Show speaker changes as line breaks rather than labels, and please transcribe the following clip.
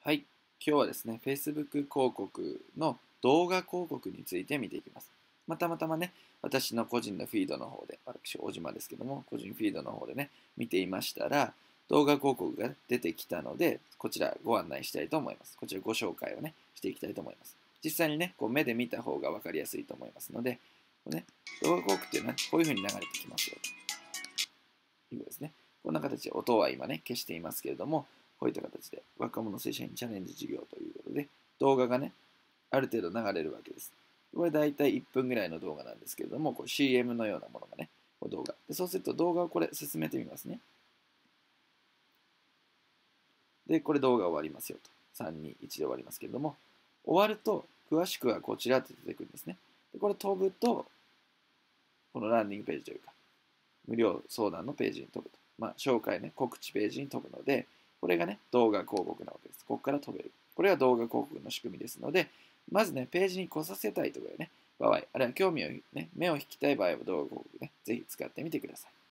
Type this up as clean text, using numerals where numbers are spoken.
はい。今日はですね、Facebook 広告の動画広告について見ていきます。たまたまね、私の個人のフィードの方で、私、大島ですけども、個人フィードの方でね、見ていましたら、動画広告が出てきたので、こちらご案内したいと思います。こちらご紹介をね、していきたいと思います。実際にね、こう目で見た方が分かりやすいと思いますので、動画広告っていうのはこういう風に流れてきますよということですね。こんな形で音は今ね、消していますけれども、こういった形で若者正社員チャレンジ事業ということで、動画がね、ある程度流れるわけです。これ大体1分ぐらいの動画なんですけれども、こう CM のようなものがね、こう動画。でそうすると動画をこれ進めてみますね。で、これ動画終わりますよと。3、2、1で終わりますけれども、終わると、詳しくはこちらって出てくるんですね。でこれ飛ぶと、このランディングページというか、無料相談のページに飛ぶと。紹介ね、告知ページに飛ぶので、これがね、動画広告なわけです。ここから飛べる。これは動画広告の仕組みですので、まずね、ページに来させたいとかいうね、場合、あるいは興味をね、目を引きたい場合は動画広告ね、ぜひ使ってみてください。